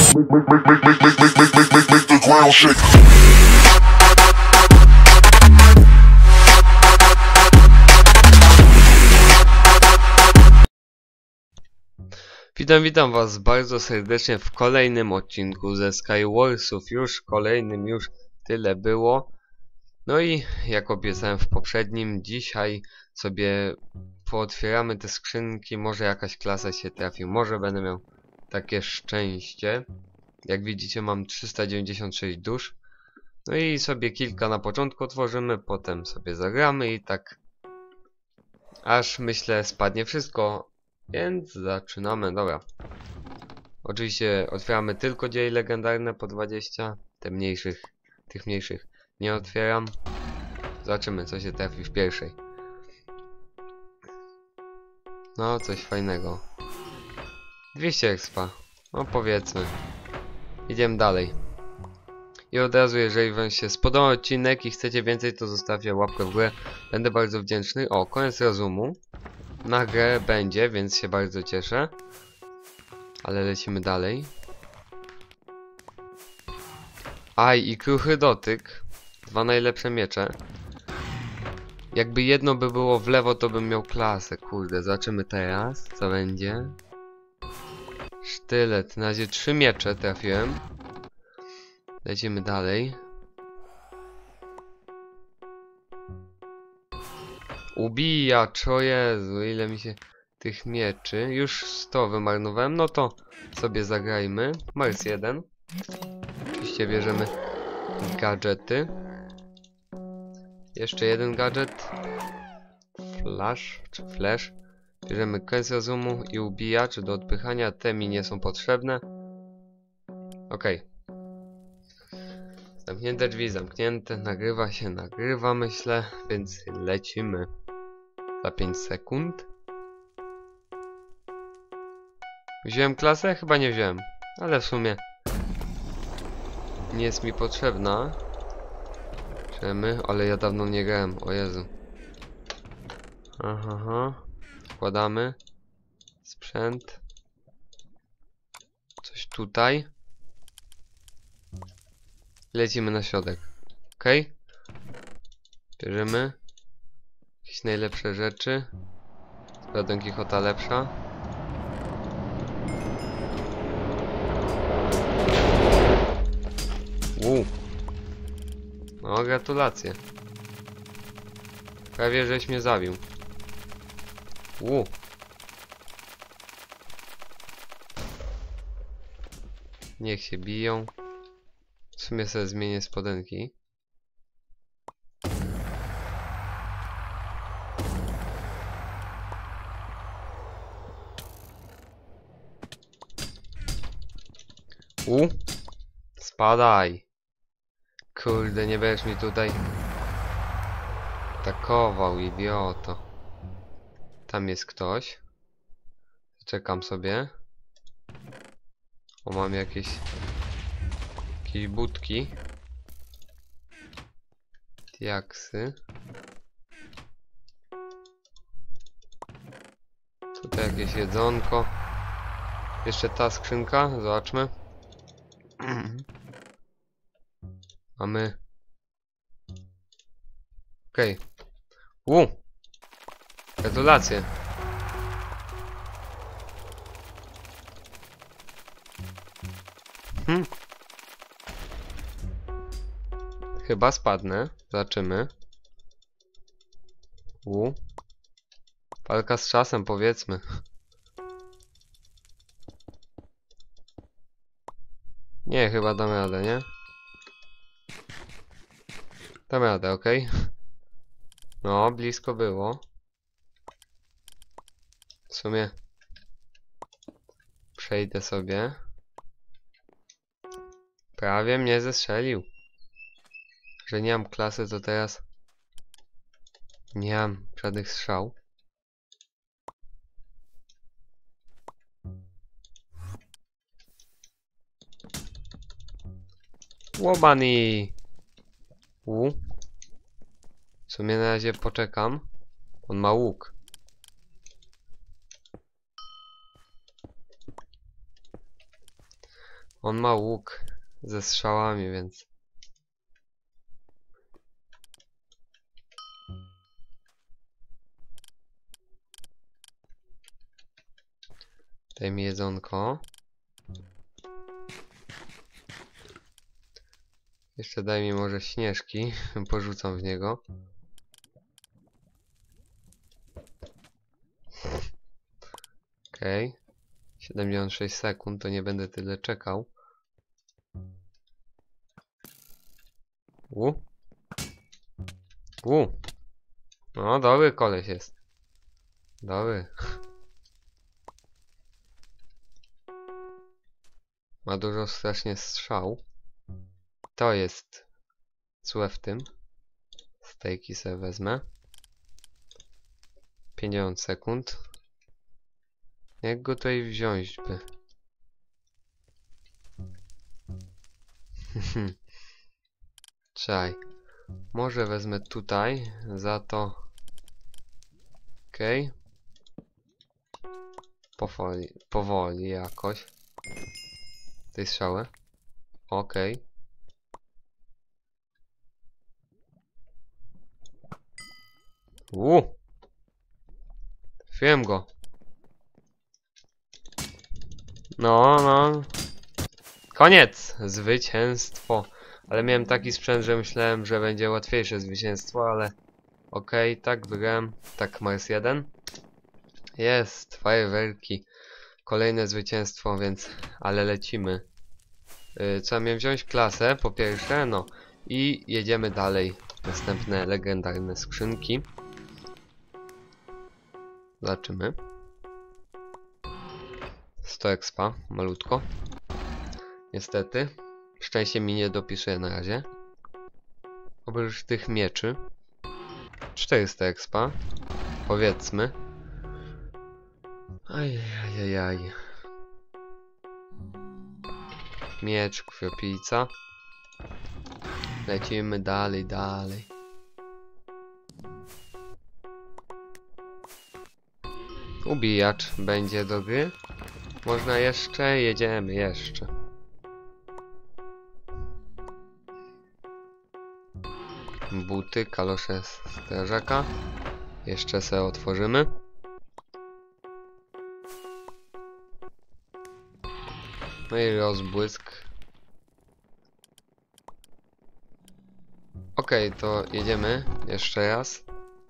Make the ground shake. Witam was bardzo serdecznie w kolejnym odcinku ze Skywarsów. Już kolejnym, już tyle było. No i jak obiecałem w poprzednim, dzisiaj sobie pootwieramy te skrzynki. Może jakaś klasa się trafi, może będę miał takie szczęście. Jak widzicie, mam 396 dusz. No i sobie kilka na początku otworzymy, potem sobie zagramy i tak aż myślę spadnie wszystko. Więc zaczynamy, dobra. Oczywiście otwieramy tylko dzieje legendarne po 20. Tych mniejszych nie otwieram. Zobaczymy, co się trafi w pierwszej. No, coś fajnego. 200 expa. No powiedzmy. Idziemy dalej. I od razu, jeżeli wam się spodobał odcinek i chcecie więcej, to zostawcie łapkę w górę. Będę bardzo wdzięczny. O, koniec rozumu. Na grę będzie, więc się bardzo cieszę. Ale lecimy dalej. Aj, i kruchy dotyk. 2 najlepsze miecze. Jakby jedno by było w lewo, to bym miał klasę. Kurde, zobaczymy teraz, co będzie. Sztylet. Na razie 3 miecze trafiłem. Lecimy dalej. Ubijacz, o Jezu, ile mi się tych mieczy. Już 100 wymarnowałem, no to sobie zagrajmy. Mars 1. Oczywiście bierzemy gadżety. Jeszcze jeden gadżet. Flash, czy flash. Bierzemy kres rozumu i ubijacz do odpychania. Te mi nie są potrzebne. Okej. Zamknięte drzwi, zamknięte. Nagrywa się, nagrywa, myślę. Więc lecimy. Za 5 sekund. Wziąłem klasę? Chyba nie wziąłem. Ale w sumie nie jest mi potrzebna. Czemy? Ale ja dawno nie grałem. O Jezu. Aha. Wkładamy. Sprzęt. Coś tutaj. Lecimy na środek. Ok? Bierzemy jakieś najlepsze rzeczy. Chyba Don Quixota lepsza. No, gratulacje. Prawie żeś mnie zabił. Niech się biją. W sumie sobie zmienię spodenki. Spadaj. Kurde, nie będziesz mi tutaj atakował, idioto. Tam jest ktoś. Czekam sobie. O, mam jakieś budki. Diaksy. Tutaj jakieś jedzonko. Jeszcze ta skrzynka, zobaczmy. Mamy. Okej. Gratulacje. Chyba spadnę. Zobaczymy. Walka z czasem, powiedzmy. Nie, chyba damy radę, nie? Damy radę, okej. No, blisko było. W sumie przejdę sobie. Prawie mnie zestrzelił. Że nie mam klasy, to teraz nie mam żadnych strzał. Łobani! W sumie na razie poczekam. On ma łuk. On ma łuk ze strzałami, więc... Daj mi jedzonko. Jeszcze daj mi może śnieżki. Porzucam w niego. Okej. 76 sekund, to nie będę tyle czekał. No, dobry koleś jest. Dobry. Ma dużo strasznie strzał. To jest złe w tym. Stejki sobie wezmę. 50 sekund. Jak go tutaj wziąć by? Czaj. Może wezmę tutaj. Za to... Okej. Powoli jakoś. Tej strzały. Okej. Trafiłem go. No. Koniec! Zwycięstwo. Ale miałem taki sprzęt, że myślałem, że będzie łatwiejsze zwycięstwo, ale... Okej, tak, wygrałem. Tak, Mars 1. Jest, fajerwerki. Kolejne zwycięstwo, więc... Ale lecimy. Co miałem wziąć? Klasę, po pierwsze, no. I jedziemy dalej. Następne legendarne skrzynki. Zobaczymy. 100 expa, malutko. Niestety. Szczęście mi nie dopisuje na razie. Oprócz tych mieczy. 400 expa. Powiedzmy. Ajajajaj. Miecz, krwiopijca. Lecimy dalej. Ubijacz będzie do gry. Można jeszcze? Jedziemy jeszcze. Buty, kalosze strażaka. Jeszcze se otworzymy. No i rozbłysk. Okej, to jedziemy jeszcze raz.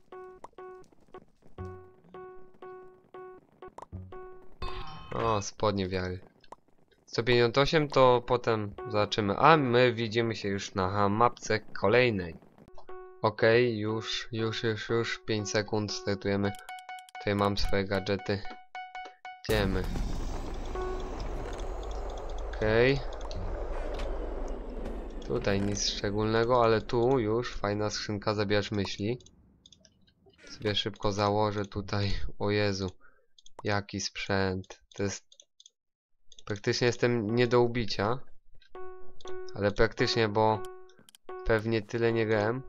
O, spodnie wiary. 158 to potem zobaczymy. A my widzimy się już na mapce kolejnej. Okej, już 5 sekund startujemy. Tutaj mam swoje gadżety. Idziemy. Okej. Tutaj nic szczególnego, ale tu już fajna skrzynka, zabierasz myśli. Sobie szybko założę tutaj. O Jezu. Jaki sprzęt. To jest... Praktycznie jestem nie do ubicia. Ale praktycznie, bo... Pewnie tyle nie grałem.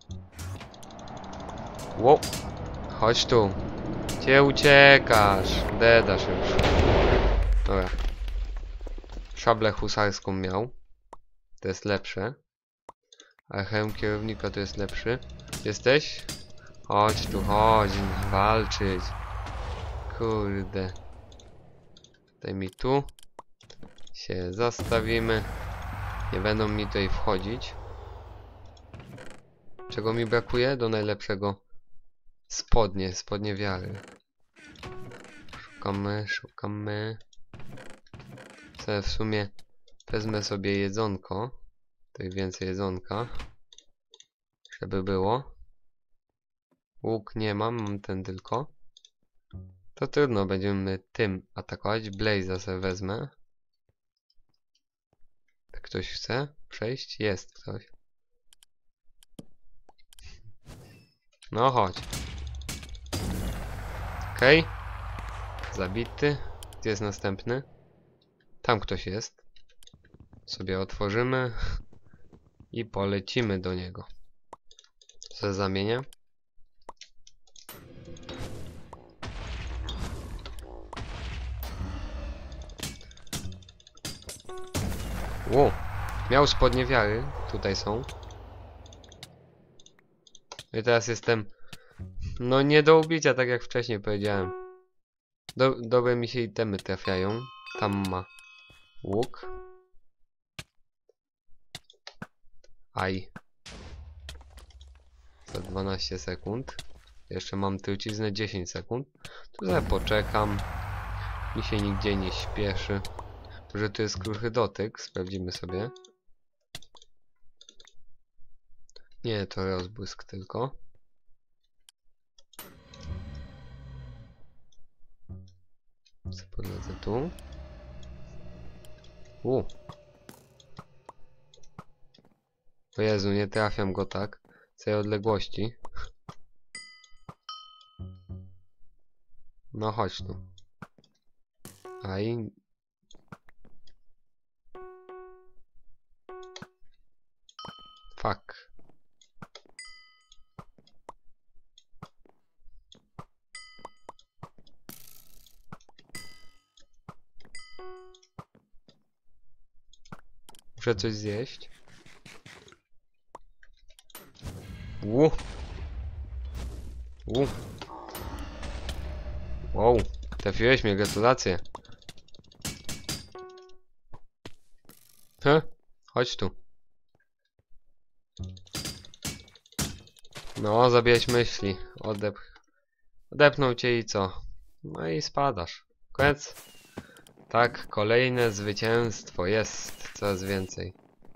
Wow. Chodź tu. Gdzie uciekasz? Dedasz już. Dobra. Szablę husarską miał. To jest lepsze. A hełm kierownika to jest lepszy. Jesteś? Chodź tu, chodź. Walczyć. Kurde. Daj mi tu. Się zastawimy. Nie będą mi tutaj wchodzić. Czego mi brakuje? Do najlepszego. Spodnie wiary. Szukamy. W sumie wezmę sobie jedzonko. Tutaj więcej jedzonka. Żeby było. Łuk nie mam ten tylko. To trudno, będziemy tym atakować. Blaze'a sobie wezmę. Ktoś chce przejść? Jest ktoś. No chodź. Okej. Zabity. Gdzie jest następny? Tam ktoś jest. Sobie otworzymy. I polecimy do niego. Co zamienię? Ło! Miał spodnie wiary. Tutaj są. I teraz jestem... No nie do ubicia, tak jak wcześniej powiedziałem. Dobre mi się itemy trafiają. Tam ma łuk. Aj. Za 12 sekund. Jeszcze mam truciznę 10 sekund. Tu sobie poczekam. Mi się nigdzie nie śpieszy. Może tu jest kruchy dotyk. Sprawdzimy sobie. Nie, to rozbłysk tylko. Podlecę tu. O Jezu, nie trafiam go tak. Z tej odległości. No chodź tu. Aj. Fuck. Muszę coś zjeść. Wow, trafiłeś mnie, gratulacje. Chodź tu. No, zabijać myśli. Odepnął cię i co? No i spadasz. Koniec. Tak, kolejne zwycięstwo. Jest coraz więcej.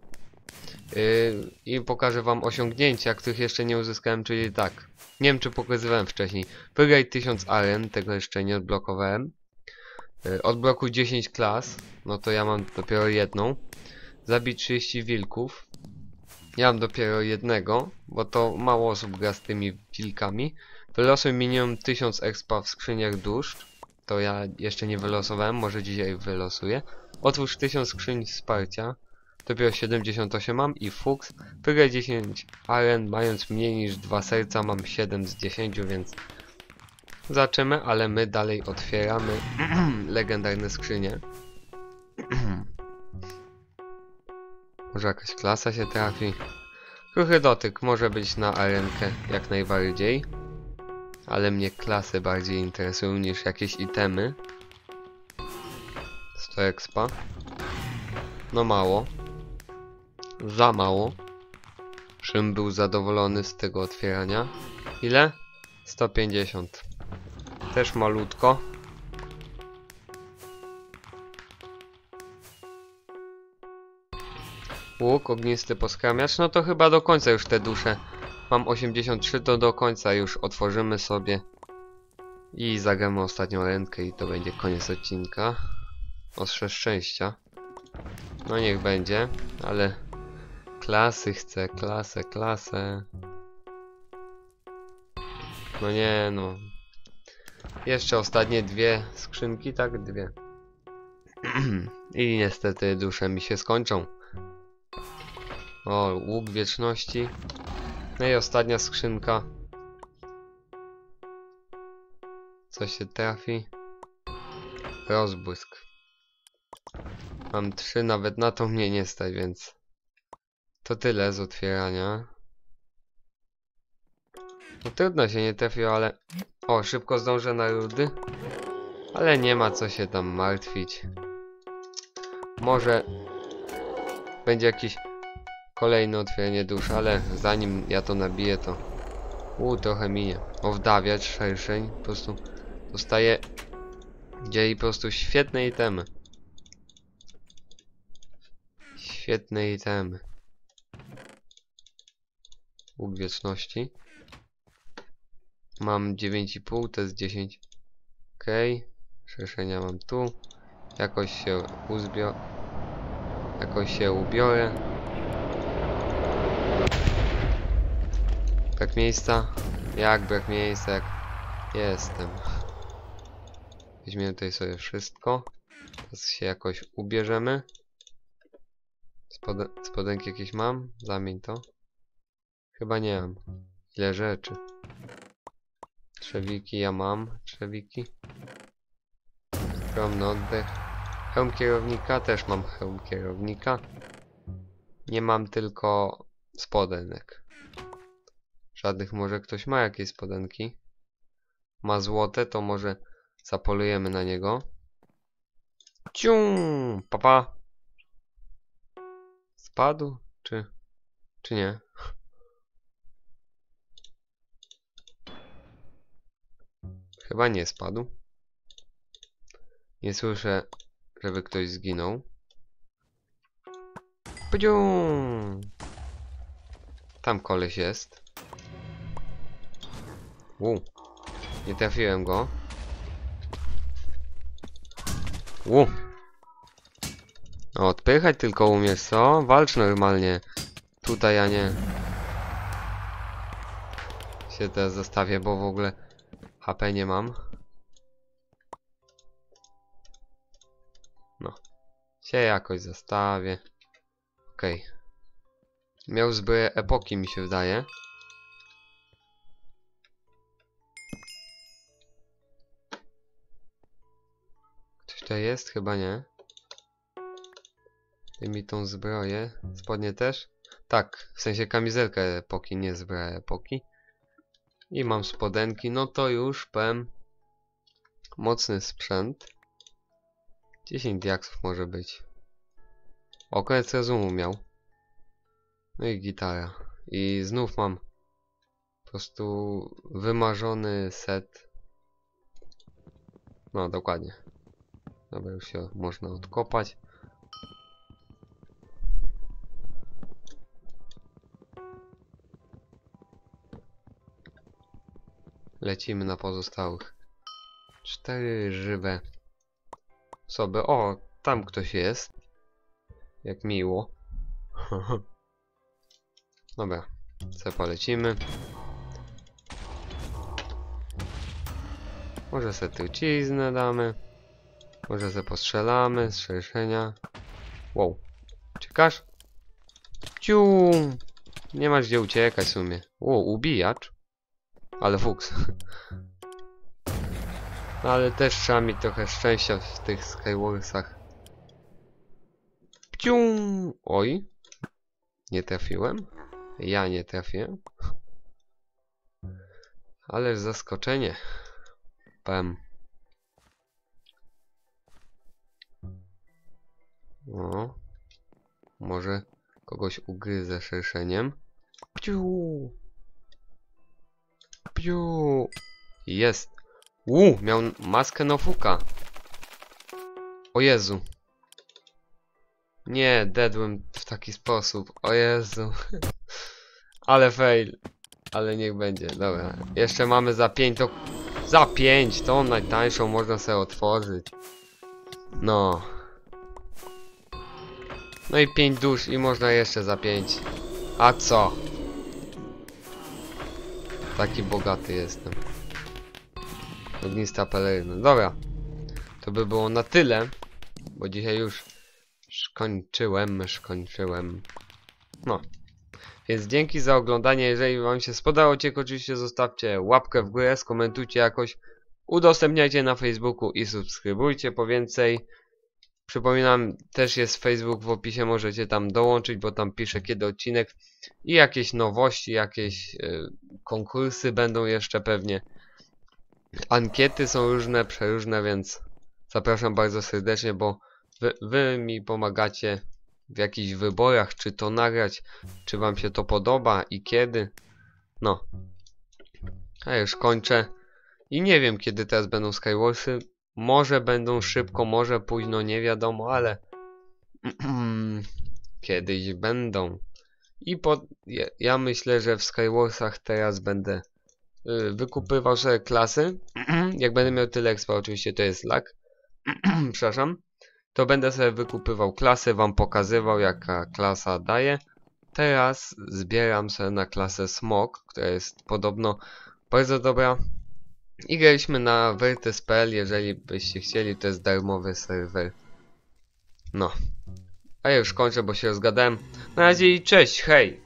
I pokażę wam osiągnięcia, których jeszcze nie uzyskałem, czyli tak. Nie wiem, czy pokazywałem wcześniej. Wygraj 1000 aren, tego jeszcze nie odblokowałem. Odblokuj 10 klas, no to ja mam dopiero jedną. Zabij 30 wilków. Ja mam dopiero jednego, bo to mało osób gra z tymi wilkami. Wylosuj minimum 1000 expa w skrzyniach dusz. To ja jeszcze nie wylosowałem, może dzisiaj wylosuję. Otwórz 1000 skrzyń wsparcia. Dopiero 78 mam i fuks. Wygraj 10 aren, mając mniej niż 2 serca, mam 7 z 10, więc zobaczymy, ale my dalej otwieramy legendarne skrzynie. Może jakaś klasa się trafi. Kruchy dotyk może być na arenkę jak najbardziej. Ale mnie klasy bardziej interesują niż jakieś itemy. 100 expa. No mało. Za mało. Szym był zadowolony z tego otwierania. Ile? 150. Też malutko. Łuk, ognisty poskramiacz. No to chyba do końca już te dusze. Mam 83, to do końca już otworzymy sobie. I zagramy ostatnią rękę i to będzie koniec odcinka. Ostrze szczęścia. No niech będzie, ale... Klasy chcę, klasę. No nie, no. Jeszcze ostatnie dwie skrzynki, tak? Dwie. I niestety dusze mi się skończą. O, łuk wieczności. No i ostatnia skrzynka. Co się trafi? Rozbłysk. Mam 3, nawet na to mnie nie stać, więc... To tyle z otwierania. No trudno się nie trafiło, ale... O, szybko zdążę na rudy. Ale nie ma co się tam martwić. Może... Będzie jakiś... Kolejne otwieranie dusz, ale zanim ja to nabiję, to... trochę minie. O, wdawiacz, szerszeń. Po prostu... Dostaję... Dzieli po prostu świetne itemy. Świetne itemy. Łuk wieczności. Mam 9,5, to jest 10. Okej. Szerszenia mam tu. Jakoś się ubiorę. Brak miejsca? Jak brak miejsca? Jak jestem. Weźmiemy tutaj sobie wszystko. Teraz się jakoś ubierzemy. Spodenki jakieś mam? Zamień to. Chyba nie mam. Ile rzeczy. Trzewiki ja mam. Trzewiki. Skromny oddech. Hełm kierownika, też mam hełm kierownika. Nie mam tylko spodenek. Żadnych, może ktoś ma jakieś spodenki. Ma złote, to może zapolujemy na niego. Cium! Papa! Spadł? Czy nie? Chyba nie spadł. Nie słyszę, żeby ktoś zginął. Pdzium! Tam koleś jest. Nie trafiłem go. No, odpychać tylko umiesz, co? Walcz normalnie. Tutaj ja nie. Się teraz zostawię, bo w ogóle HP nie mam. No. Się jakoś zostawię. Okej. Miał zbroję epoki, mi się wydaje. Ktoś tutaj jest? Chyba nie. Daj mi tą zbroję. Spodnie też? Tak, w sensie kamizelkę epoki, nie zbroję epoki. I mam spodenki, no to już powiem. Mocny sprzęt. 10 diaksów może być. O, koniec rozumu miał. No i gitara. I znów mam po prostu wymarzony set. No, dokładnie. Dobra, już się można odkopać. Lecimy na pozostałych. 4 żywe osoby. O, tam ktoś jest. Jak miło. Dobra, co polecimy. Może se truciznę damy. Może se postrzelamy z szerszenia. Wow. Czekasz? Ciu! Nie masz gdzie uciekać w sumie. Ubijacz. Ale fuks. No, ale też trzeba mieć trochę szczęścia w tych Skywarsach. Ciu! Oj. Nie trafiłem. Ja nie trafiłem. Ależ zaskoczenie. Pem. O. Może kogoś ugryzę szerszeniem. Piu! Piu! Jest! Miał maskę Nofuka. O Jezu. Nie, dedłem w taki sposób. O Jezu. Ale fail. Ale niech będzie. Dobra. Jeszcze mamy za 5 to... Za 5! Tą najtańszą można sobie otworzyć. No. No i 5 dusz i można jeszcze za 5. A co? Taki bogaty jestem. Ognista peleryna. Dobra. To by było na tyle. Bo dzisiaj już skończyłem. No. Więc dzięki za oglądanie. Jeżeli wam się spodobał odcinek, oczywiście zostawcie łapkę w górę, skomentujcie jakoś, udostępniajcie na Facebooku i subskrybujcie po więcej. Przypominam, też jest Facebook w opisie, możecie tam dołączyć, bo tam piszę kiedy odcinek i jakieś nowości, jakieś konkursy będą jeszcze pewnie. Ankiety są różne, przeróżne, więc zapraszam bardzo serdecznie, bo wy mi pomagacie w jakichś wyborach, czy to nagrać, czy wam się to podoba i kiedy. No. A już kończę. I nie wiem kiedy teraz będą Skywarsy. Może będą szybko, może późno, nie wiadomo, ale kiedyś będą. I ja myślę, że w Skywarsach teraz będę wykupywał sobie klasy. Jak będę miał tyle expa, oczywiście to jest lag. Przepraszam. To będę sobie wykupywał klasy, wam pokazywał jaka klasa daje. Teraz zbieram sobie na klasę Smok, która jest podobno bardzo dobra. I graliśmy na Vertes.pl, jeżeli byście chcieli, to jest darmowy serwer. No. A ja już kończę, bo się rozgadałem. Na razie i cześć, hej!